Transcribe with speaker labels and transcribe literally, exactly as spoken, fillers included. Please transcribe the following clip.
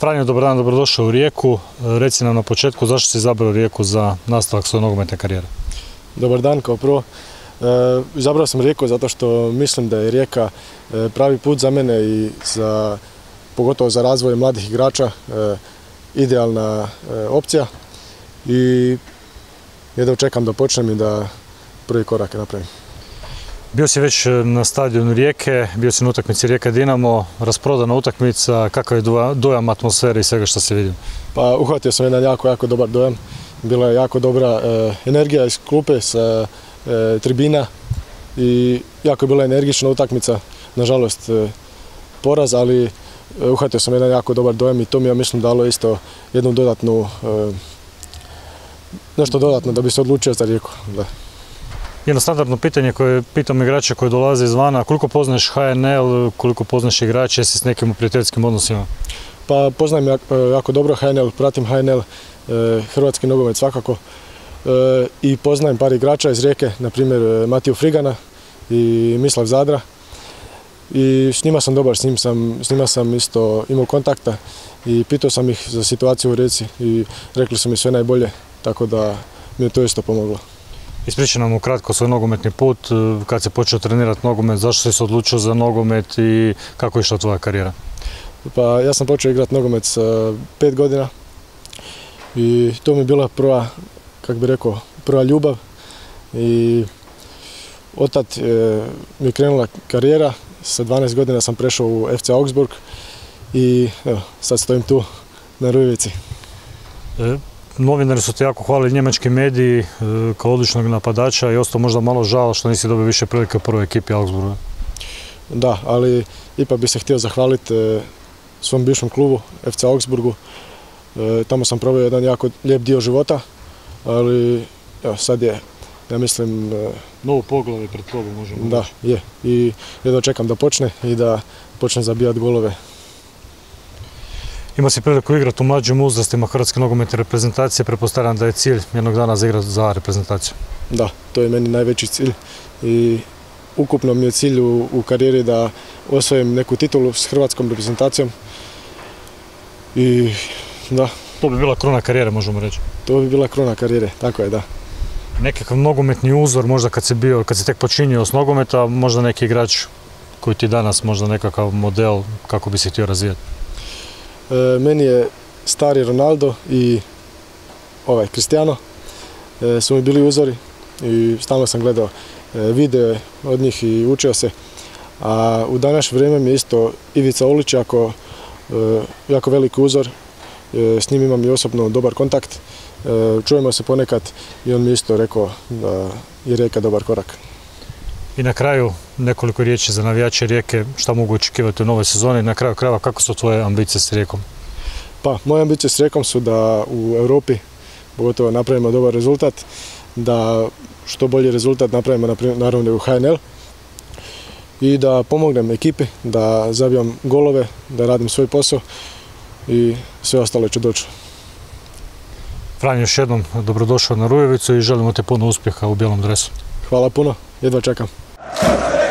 Speaker 1: Franjo, dobar dan, dobrodošao u Rijeku. Reci nam na početku zašto si izabrao Rijeku za nastavak svoje nogometne karijere.
Speaker 2: Dobar dan, kao prvo. E, izabrao sam Rijeku zato što mislim da je Rijeka e, pravi put za mene i za, pogotovo za razvoj mladih igrača, e, idealna e, opcija. I jedno čekam da počnem i da prvi korak napravim.
Speaker 1: Bio si već na stadionu Rijeke, bio si na utakmici Rijeka-Dinamo, rasprodana utakmica, kakav je dojam atmosfere i svega što si vidio?
Speaker 2: Pa uhvatio sam jedan jako, jako dobar dojam. Bila je jako dobra e, energija iz klupe sa e, tribina i jako je bila energična utakmica. Nažalost e, poraz, ali e, uhvatio sam jedan jako dobar dojam i to mi je, mislim, dalo isto jednu dodatnu, e, nešto dodatno da bi se odlučio za Rijeku. Da.
Speaker 1: Jedno standardno pitanje koje pitam igrače koji dolaze izvana, koliko poznaješ H N L, koliko poznaš igrače, jesi s nekim u prijateljskim odnosima?
Speaker 2: Pa poznajem jako, jako dobro H N L, pratim H N L, e, hrvatski nogomet svakako. E, I poznajem par igrača iz Rijeke, na primjer Matiju Frigana i Mislav Zadra. I s njima sam dobar, s, njim sam, s njima sam isto imao kontakta i pitao sam ih za situaciju u Rijeci i rekli su mi sve najbolje, tako da mi je to isto pomoglo.
Speaker 1: Ispričaj nam ukratko svoj nogometni put, kad si počeo trenirati nogomet, zašto si se odlučio za nogomet i kako je išla tvoja karijera?
Speaker 2: Pa ja sam počeo igrati nogomet sa pet godina i to mi je bila prva, kako bi rekao, prva ljubav i otad e, mi je krenula karijera, sa dvanaest godina sam prešao u F C Augsburg i evo, sad stojim tu na Rujevici.
Speaker 1: E? Novinari su te jako hvalili, njemački mediji, kao odličnog napadača i ostao možda malo žao što nisi dobio više prilike u prvoj ekipi Augsburga.
Speaker 2: Da, ali ipak bih se htio zahvaliti svom bivšem klubu, F C Augsburgu. Tamo sam proveo jedan jako lijep dio života, ali evo, sad je, ja mislim...
Speaker 1: Novo poglavlje pred tobom, možemo reći.
Speaker 2: Da, je. I jedno čekam da počne i da počne zabijati golove.
Speaker 1: Ima si priliku igrati u mlađim uzrastima hrvatske nogometne reprezentacije, pretpostavljam da je cilj jednog dana zaigrati za reprezentaciju.
Speaker 2: Da, to je meni najveći cilj i ukupno mi je cilj u, u karijeri da osvojim neku titulu s hrvatskom reprezentacijom i da.
Speaker 1: To bi bila kruna karijere, možemo reći.
Speaker 2: To bi bila kruna karijere, tako je, da.
Speaker 1: Nekakav nogometni uzor, možda kad si bio, kad si tek počinio s nogometa, možda neki igrač koji ti danas možda nekakav model kako bi se htio razvijati?
Speaker 2: E, meni je stari Ronaldo i ovaj Cristiano e, su mi bili uzori i stalno sam gledao e, videe od njih i učio se. A u današnje vrijeme mi je isto Ivica Olić jako, e, jako veliki uzor. E, s njim imam i osobno dobar kontakt. E, čujemo se ponekad i on mi isto rekao da je Rijeka dobar korak.
Speaker 1: I na kraju nekoliko riječi za navijače Rijeke, šta mogu očekivati u novoj sezoni i na kraju krajeva kako su tvoje ambicije s Rijekom?
Speaker 2: Pa, moje ambicije s Rijekom su da u Europi pogotovo napravimo dobar rezultat, da što bolji rezultat napravimo naravno u H N L i da pomognem ekipi, da zabijam golove, da radim svoj posao i sve ostalo će doći.
Speaker 1: Franjo, još jednom dobrodošao na Rujevicu i želimo te puno uspjeha u bijelom dresu.
Speaker 2: Hvala puno, jedva čekam.